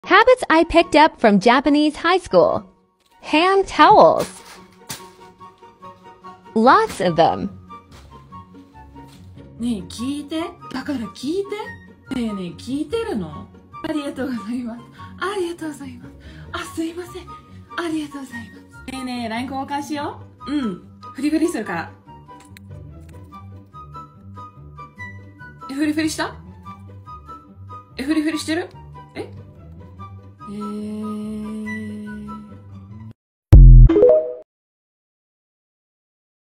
Habits I picked up from Japanese high school. Hand towels. Lots of them. ねえ聞いて。だから聞いて。ねえねえ聞いてるの？ありがとうございます。ありがとうございます。あ、すいません。ありがとうございます。ねえねえ LINE 交換しよう。うん。フリフリするから。フリフリした？フリフリしてる？え